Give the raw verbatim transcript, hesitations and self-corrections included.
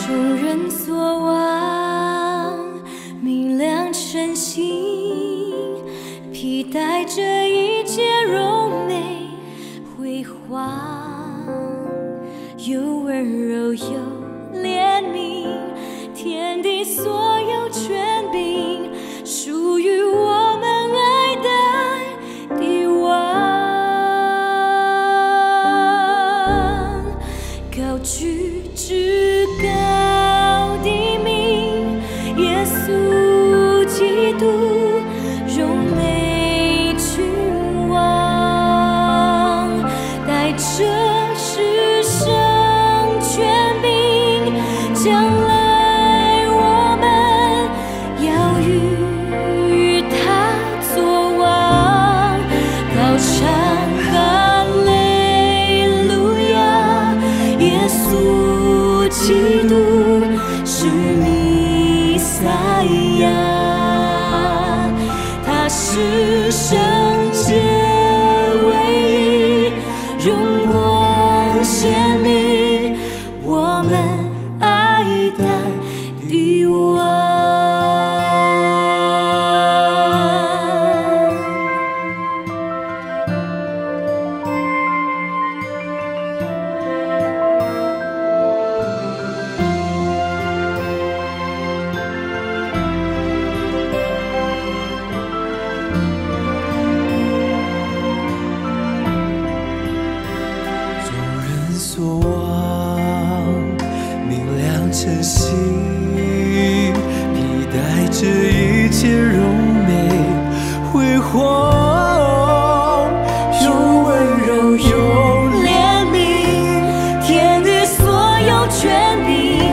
众人所望，明亮晨星，披戴着一切荣美辉煌，有温柔有怜悯，天地所有权柄属于我们爱的帝王，高举至高的名，耶稣基督荣美君王，带着世上权柄，将来我们要与他作王，高唱哈利路亚，耶稣基督是弥赛亚，他是圣洁唯一，荣光显明，我们爱的帝王。 所望，明亮晨星，披戴着一切荣美辉煌，有温柔有怜悯， 天地所有权柄